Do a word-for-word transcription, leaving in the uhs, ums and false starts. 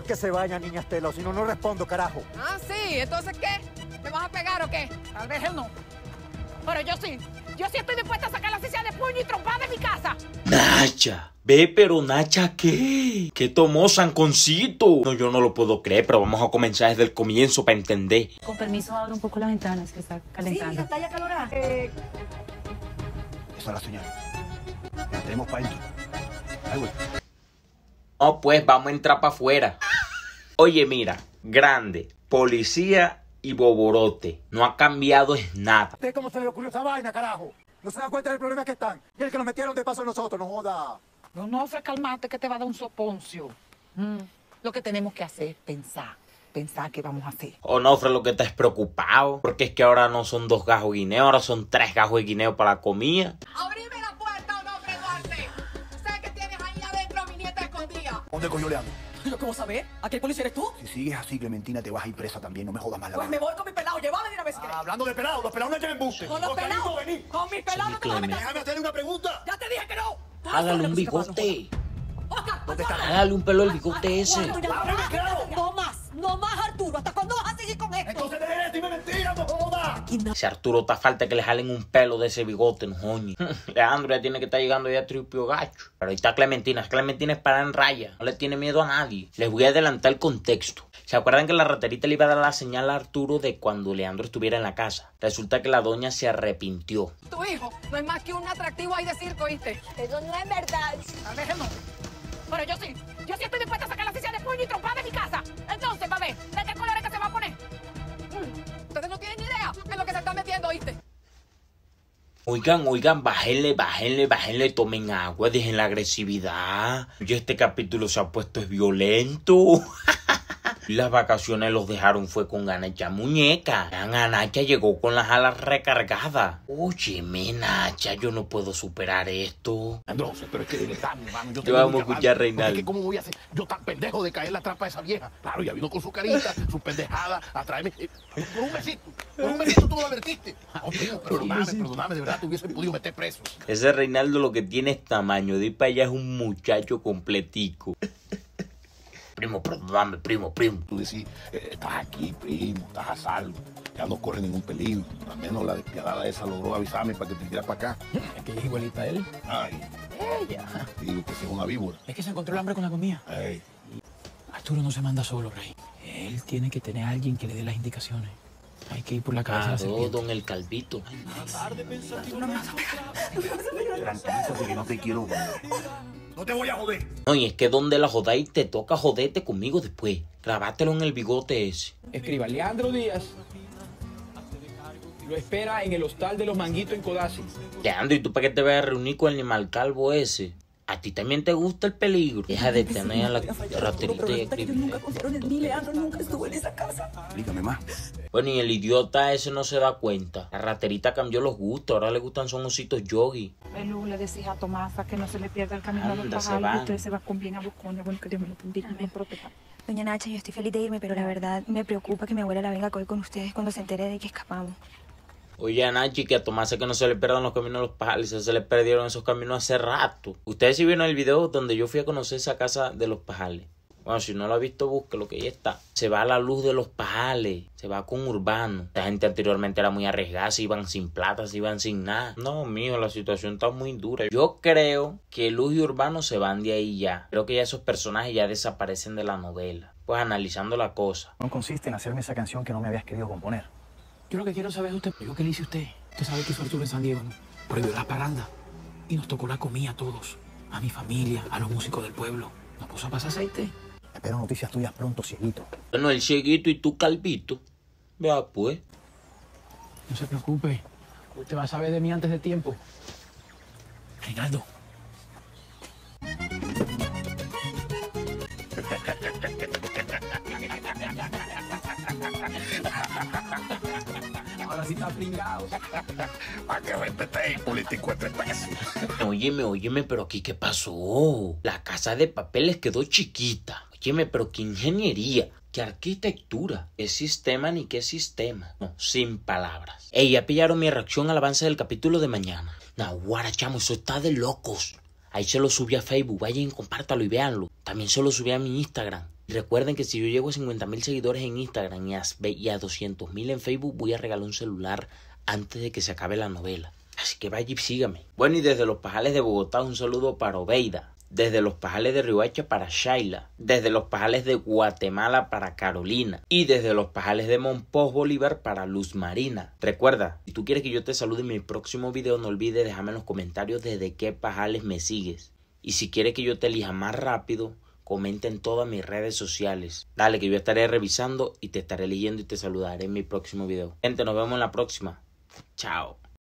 que se vaya, niña Estela, o si no, no respondo, carajo. Ah, sí, ¿entonces qué? ¿Me vas a pegar o qué? Tal vez él no. Pero yo sí. Yo sí estoy dispuesta a sacar la silla de puño y trompada de mi casa. Nacha, ve, pero Nacha, ¿qué? ¿Qué tomó Sanconcito? No, yo no lo puedo creer, pero vamos a comenzar desde el comienzo para entender. Con permiso, abro un poco las ventanas que está calentando. Sí, está ya calorada. Eh... Esa es la señal. Entremos para adentro. Ay, güey. No, pues vamos a entrar para afuera. Oye, mira, grande, policía y boborote. No ha cambiado es nada. ¿Usted cómo se le ocurrió esa vaina, carajo? ¿No se dan cuenta del problema que están? Y el que nos metieron de paso a nosotros, no joda. No, no, Ofre, calmate que te va a dar un soponcio. Mm. Lo que tenemos que hacer es pensar. Pensar qué vamos a hacer. Onofre, lo que estás preocupado. Porque es que ahora no son dos gajos guineos, ahora son tres gajos de guineo para la comida. ¡Abrime la puerta, Onofre Duarte! Sé que tienes ahí adentro a mi nieta escondida. ¿Dónde coño le ando? ¿Yo cómo sabés? ¿Aquel policía eres tú? Si sigues así, Clementina, te vas a ir presa también. No me jodas más la Pues me vida. voy con mi pelado. Llévame de una vez. Ah, hablando de pelados, los pelados no lleven buste. Con los pelados. Con mis pelados no te vas a meter. Déjame hacerle una pregunta. Ya te dije que no. Tú no Hágale sabes un lo que se pasa, bigote. Oscar, ¿Dónde está? Hágale un pelo al bigote ese. No más, no más, Arturo. ¿Hasta cuándo vas a seguir con esto? Entonces deje de decirme mentiras, no jodas. Si Arturo está falta que le jalen un pelo de ese bigote, no joñe. Leandro ya tiene que estar llegando ya a tripio gacho. Pero ahí está Clementina. Clementina es para en raya. No le tiene miedo a nadie. Les voy a adelantar el contexto. ¿Se acuerdan que la raterita le iba a dar la señal a Arturo de cuando Leandro estuviera en la casa? Resulta que la doña se arrepintió. Tu hijo no es más que un atractivo ahí de circo, ¿viste? Eso no es verdad. Tal vez él no. Pero yo sí. Yo sí estoy dispuesta a sacar la silla de puño y trompada de mi casa. Entonces, va a ver, ¿de qué color es que se va a poner? Mm. Ustedes no tienen ni idea en lo que se están metiendo, ¿viste? Oigan, oigan, bájenle, bájenle, bájenle, tomen agua, dejen la agresividad. Oye, este capítulo se ha puesto es violento. Las vacaciones los dejaron fue con Ganacha muñeca. Ganacha llegó con las alas recargadas. Óyeme, Nacha, yo no puedo superar esto. Andrés, pero es que de verdad, mi hermano, yo Te vamos a escuchar, Reinaldo. Es que cómo voy a hacer yo tan pendejo de caer en la trampa de esa vieja. Claro, ya vino con su carita, su pendejada, a traerme. eh, por un besito, por un besito tú lo advertiste. Oh, tío, perdóname, perdóname, de verdad, te hubiese podido meter preso. Ese Reinaldo lo que tiene es tamaño. De ahí para allá es un muchacho completico. Primo, perdóname, primo, primo. Tú decís, eh, estás aquí, primo, estás a salvo. Ya no corre ningún peligro. Al menos la despiadada esa logró avisarme para que te hiciera para acá. Es que es igualita a él. Ay, Ella. digo que es una víbora. Es que se encontró el hambre con la comida. Ay, Arturo no se manda solo, Rey. Él tiene que tener a alguien que le dé las indicaciones. Hay que ir por la cabeza de la Claro, serpiente. don el Calvito. tranquilízate que no te quiero ver. No te voy a joder. No, y es que donde la jodáis te toca joderte conmigo después. Grabátelo en el bigote ese. Escriba Leandro Díaz. Lo espera en el hostal de los Manguitos en Codazzi. Leandro, ¿y tú para qué te vas a reunir con el animal calvo ese? ¿A ti también te gusta el peligro? Deja de tener a la raterita y escribir. Nunca confiaron en mí, Leandro nunca estuvo en esa casa. Explícame más. Bueno, y el idiota ese no se da cuenta. La raterita cambió los gustos. Ahora le gustan son ositos yogi. Lu, le decís a Tomasa que no se le pierda el camino a los Anda, se pajarios. van. Usted se va con bien a Busconia. Bueno, que Dios me lo bendiga. Me proteja. Doña Nacha, yo estoy feliz de irme, pero la verdad me preocupa que mi abuela la venga a coger con ustedes cuando se entere de que escapamos. Oye, a Nachi, que a Tomasa que no se le pierdan los caminos a los pajales. Se le perdieron esos caminos hace rato. Ustedes sí vieron el video donde yo fui a conocer esa casa de los pajales. Bueno, si no lo ha visto, búsquelo, que ahí está. Se va a la luz de los pajales. Se va con Urbano. La gente anteriormente era muy arriesgada. Se iban sin plata, se iban sin nada. No, mijo, la situación está muy dura. Yo creo que Luz y Urbano se van de ahí ya. Creo que ya esos personajes ya desaparecen de la novela. Pues analizando la cosa. No consiste en hacerme esa canción que no me habías querido componer. Yo lo que quiero saber es usted, yo qué le hice a usted. Usted sabe que hizo Arturo en San Diego, ¿no? Prohibió la parranda. Y nos tocó la comida a todos. A mi familia, a los músicos del pueblo. Nos puso a pasar aceite. Espero noticias tuyas pronto, cieguito. Bueno, el cieguito y tú, Calvito. Vea pues. No se preocupe. Usted va a saber de mí antes de tiempo. Reinaldo. Ahora sí está pringado. Para que respete, político de tres pesos. Óyeme, óyeme, pero aquí ¿qué pasó? La casa de papeles quedó chiquita. Óyeme, pero qué ingeniería, qué arquitectura, qué sistema ni qué sistema. No, sin palabras. Ey, ya pillaron mi reacción al avance del capítulo de mañana. Naguara, chamo, eso está de locos. Ahí se lo subí a Facebook, vayan, compártalo y véanlo. También se lo subí a mi Instagram. Y recuerden que si yo llego a cincuenta mil seguidores en Instagram y a, y a doscientos mil en Facebook, voy a regalar un celular antes de que se acabe la novela. Así que vaya y sígame. Bueno, y desde Los Pajales de Bogotá, un saludo para Obeida. Desde Los Pajales de Riohacha para Shaila. Desde Los Pajales de Guatemala para Carolina. Y desde Los Pajales de Monpós Bolívar para Luz Marina. Recuerda, si tú quieres que yo te salude en mi próximo video, no olvides dejarme en los comentarios desde qué Pajales me sigues. Y si quieres que yo te elija más rápido, comenta en todas mis redes sociales. Dale, que yo estaré revisando y te estaré leyendo y te saludaré en mi próximo video. Gente, nos vemos en la próxima. Chao.